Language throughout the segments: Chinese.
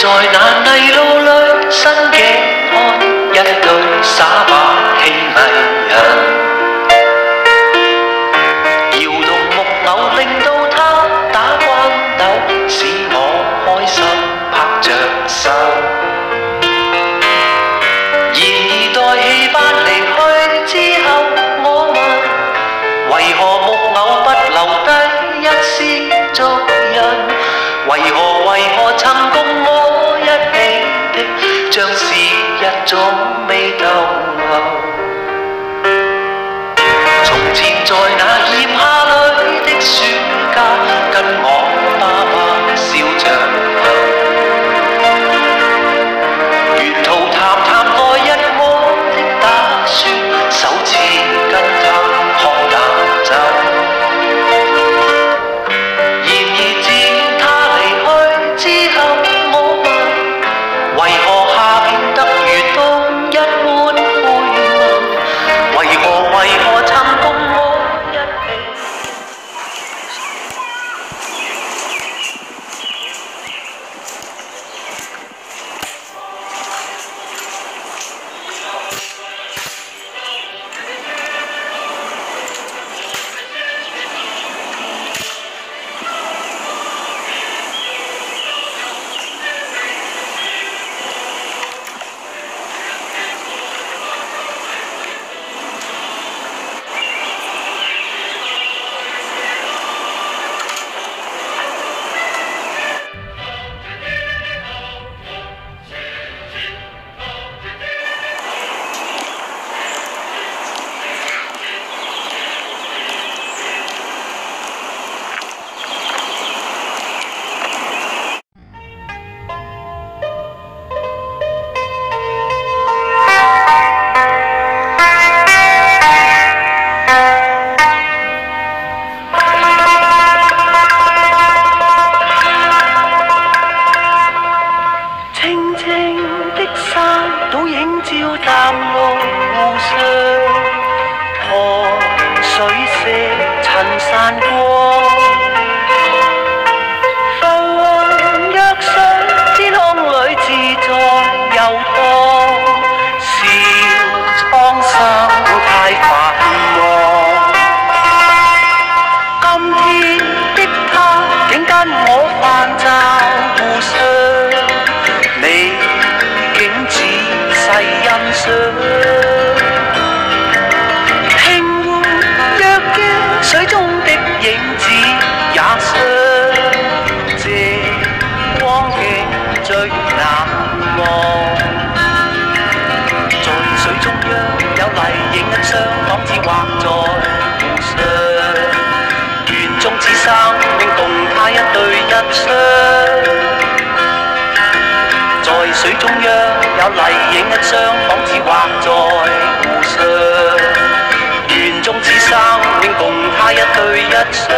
在那泥路里，新嘅看一對耍把戲藝人。 令到他打關鬥，使我開心拍着手。然而待戲班離去之後，我問：為何木偶不留低一絲足印？為何曾共我一起的，像是一種未逗留？從前在那炎夏裏的暑假，跟我爸爸笑着行，沿途談來日我的打算，首次跟他喝淡酒。然而自他離去之後，我問：為何夏變得如冬一般灰暗？為何曾共我一起？ 淡綠湖上，河水色襯山光，浮雲躍上天空裏自在遊蕩，笑蒼生太繁忙。今天的他竟跟我泛照互相，你竟仔細欣賞，輕緩若驚水中的影子也傷，這光景最難忘。在水中央有麗影一雙，仿似畫在湖上，園中此生命共他一對一雙。 在水中央有麗影一雙，仿似畫在湖上。園中此生命共他一對一雙。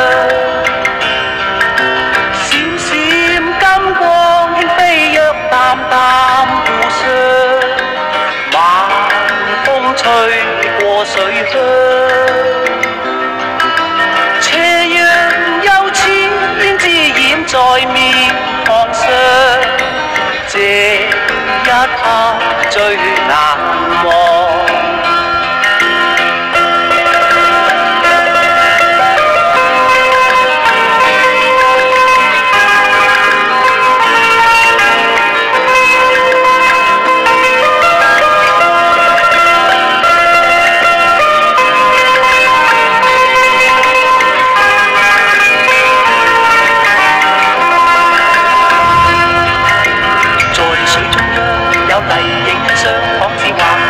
閃閃金光輕飛躍，淡淡湖上。晚風吹過水鄉，斜陽又似胭脂染在面龐上。 這一刻最難忘。麗影一雙，仿似畫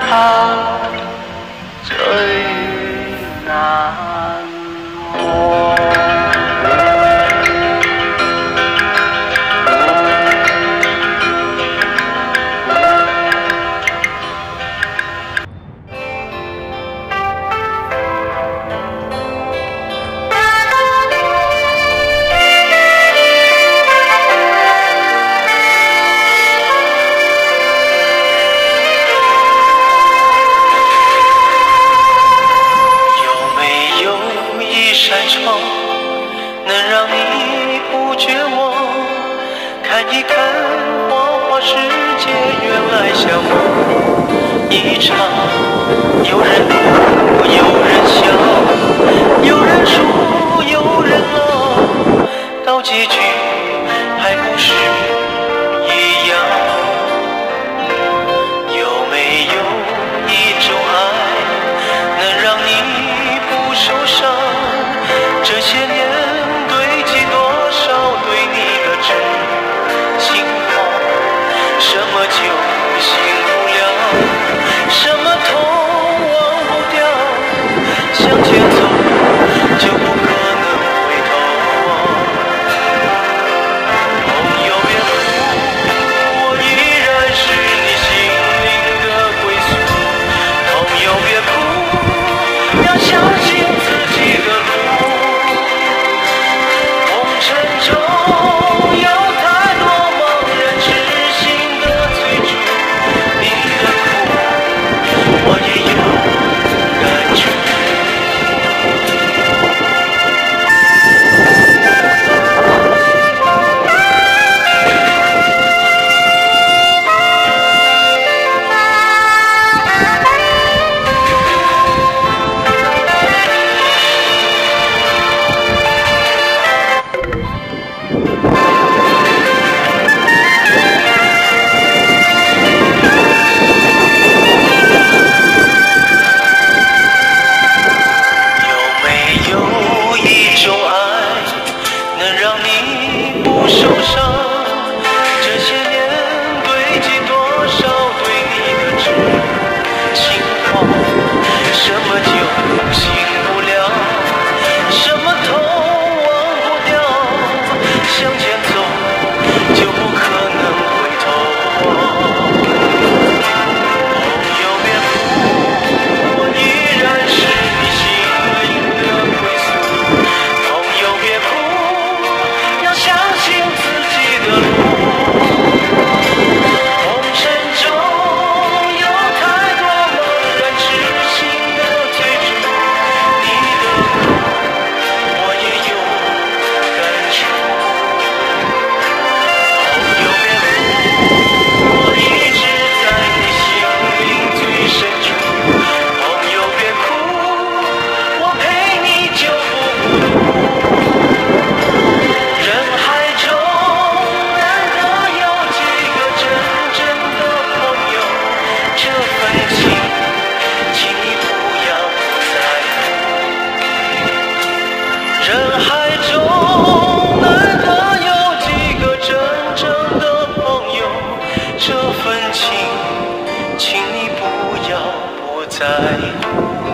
他最难忘。能让你不绝望，看一看花花世界，原来像梦一场。有人哭，有人笑，有人输，有人老，到结局还不是一样。有没有一种爱，能让你不受伤？这些年堆积多少对你的痴心话，什么酒醒不了，什么痛忘不掉，向前走就不可能回头。朋友别哭，我依然是你心灵的归宿。朋友别哭，要相信自己的路。城中有太多茫然痴心的追逐，你的苦我也有感触。人海中难得有几个真正的朋友，这份情，请你不要不在乎。